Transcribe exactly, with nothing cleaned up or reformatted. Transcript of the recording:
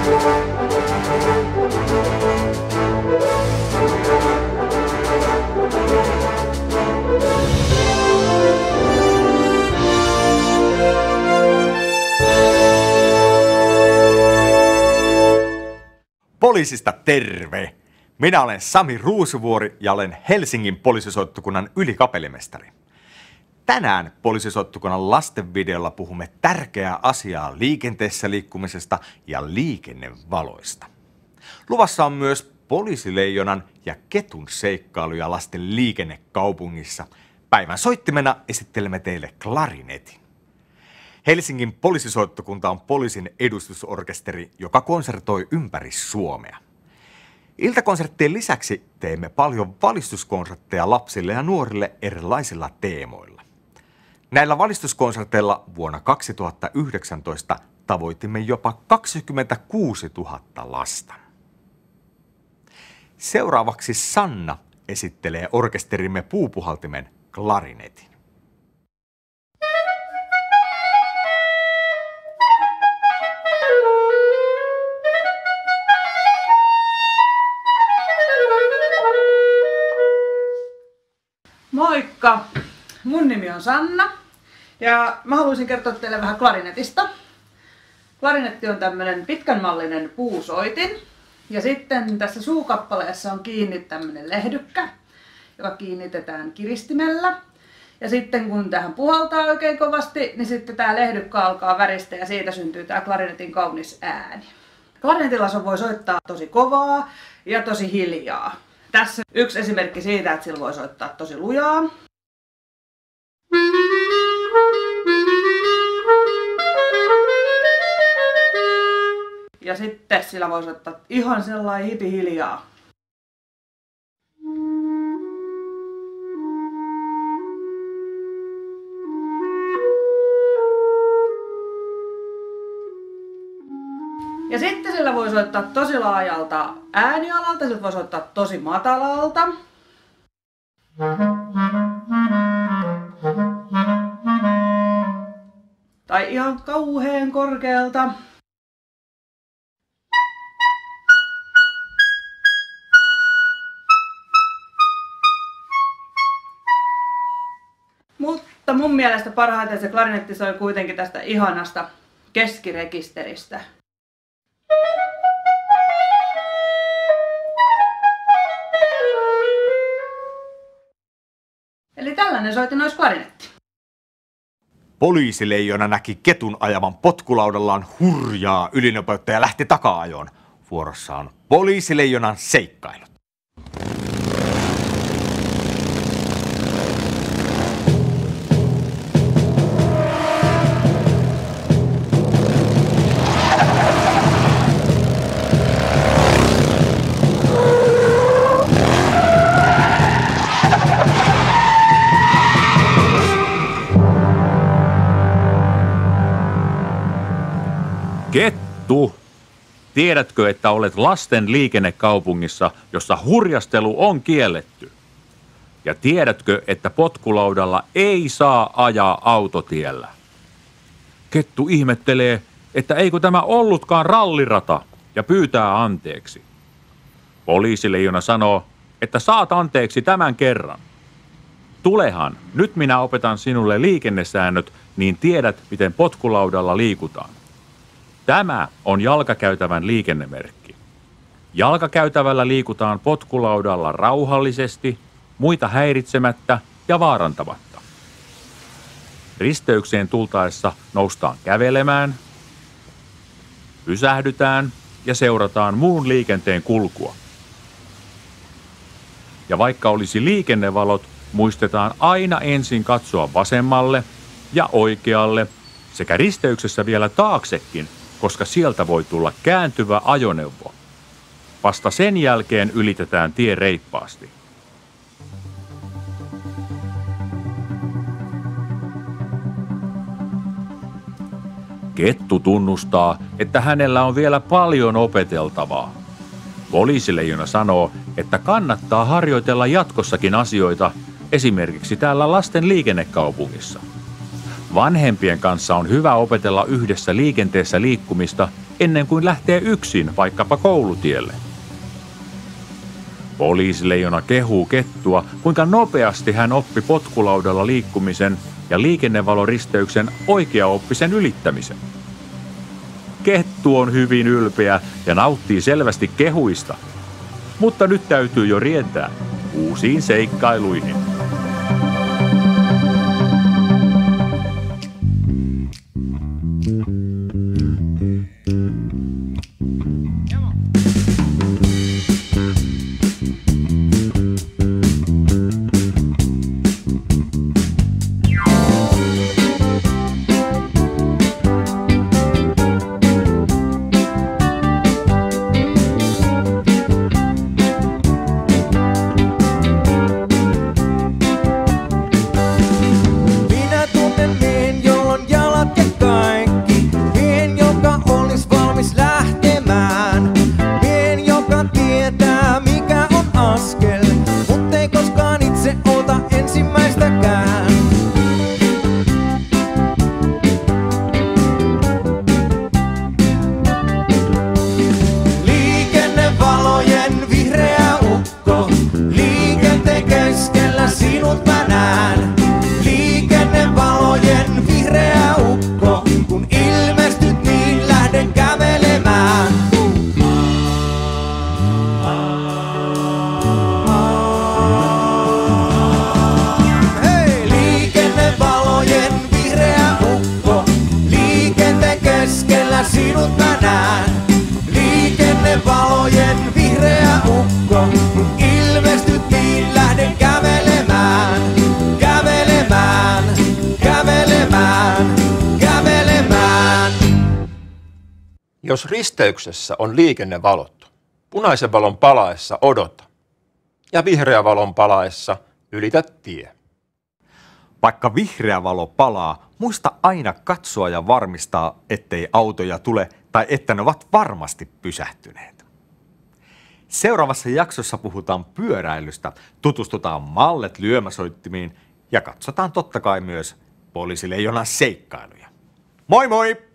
Poliisista terve! Minä olen Sami Ruusuvuori ja olen Helsingin poliisisoittokunnan ylikapellimestari. Tänään poliisisoittokunnan lastenvideolla puhumme tärkeää asiaa liikenteessä liikkumisesta ja liikennevaloista. Luvassa on myös poliisileijonan ja ketun seikkailuja lasten liikennekaupungissa. Päivän soittimena esittelemme teille Clarinetin. Helsingin poliisisoittokunta on poliisin edustusorkesteri, joka konsertoi ympäri Suomea. Iltakonserttien lisäksi teemme paljon valistuskonsertteja lapsille ja nuorille erilaisilla teemoilla. Näillä valistuskonserteilla vuonna kaksituhattayhdeksäntoista tavoitimme jopa kaksikymmentäkuusituhatta lasta. Seuraavaksi Sanna esittelee orkesterimme puupuhaltimen Clarinetin. Moikka! Mun nimi on Sanna ja mä haluaisin kertoa teille vähän klarinetista. Klarinetti on tämmönen pitkänmallinen puusoitin ja sitten tässä suukappaleessa on kiinni tämmönen lehdykkä, joka kiinnitetään kiristimellä. Ja sitten kun tähän puhaltaa oikein kovasti, niin sitten tää lehdykkä alkaa väristä ja siitä syntyy tää klarinetin kaunis ääni. Klarinetilla voi soittaa tosi kovaa ja tosi hiljaa. Tässä yksi esimerkki siitä, että sillä voi soittaa tosi lujaa. Ja sitten sillä voi soittaa ihan sellainen hipihiljaa. Ja sitten sillä voi soittaa tosi laajalta äänialalta, sillä voi soittaa tosi matalalta. Tai ihan kauheen korkealta. Mutta mun mielestä parhaiten se klarinetti soi kuitenkin tästä ihanasta keskirekisteristä. Eli tällainen soitin olisi klarinetti. Poliisileijona näki ketun ajavan potkulaudallaan hurjaa ylinopeutta ja lähti taka-ajoon. Vuorossa on poliisileijonan seikkailut. Kettu, tiedätkö, että olet lasten liikennekaupungissa, jossa hurjastelu on kielletty? Ja tiedätkö, että potkulaudalla ei saa ajaa autotiellä? Kettu ihmettelee, että eikö tämä ollutkaan rallirata ja pyytää anteeksi. Poliisileijona sanoo, että saat anteeksi tämän kerran. Tulehan, nyt minä opetan sinulle liikennesäännöt, niin tiedät, miten potkulaudalla liikutaan. Tämä on jalkakäytävän liikennemerkki. Jalkakäytävällä liikutaan potkulaudalla rauhallisesti, muita häiritsemättä ja vaarantamatta. Risteykseen tultaessa noustaan kävelemään, pysähdytään ja seurataan muun liikenteen kulkua. Ja vaikka olisi liikennevalot, muistetaan aina ensin katsoa vasemmalle ja oikealle sekä risteyksessä vielä taaksekin, koska sieltä voi tulla kääntyvä ajoneuvo. Vasta sen jälkeen ylitetään tie reippaasti. Kettu tunnustaa, että hänellä on vielä paljon opeteltavaa. Poliisileijona sanoo, että kannattaa harjoitella jatkossakin asioita, esimerkiksi täällä lasten liikennekaupungissa. Vanhempien kanssa on hyvä opetella yhdessä liikenteessä liikkumista, ennen kuin lähtee yksin vaikkapa koulutielle. Poliisileijona kehuu kettua, kuinka nopeasti hän oppi potkulaudalla liikkumisen ja liikenneväloristeyksen oikeaoppisen ylittämisen. Kettu on hyvin ylpeä ja nauttii selvästi kehuista, mutta nyt täytyy jo rientää uusiin seikkailuihin. Jos risteyksessä on liikennevalot, punaisen valon palaessa odota ja vihreä valon palaessa ylitä tie. Vaikka vihreä valo palaa, muista aina katsoa ja varmistaa, ettei autoja tule tai että ne ovat varmasti pysähtyneet. Seuraavassa jaksossa puhutaan pyöräilystä, tutustutaan mallet lyömäsoittimiin ja katsotaan totta kai myös poliisileijonan seikkailuja. Moi moi!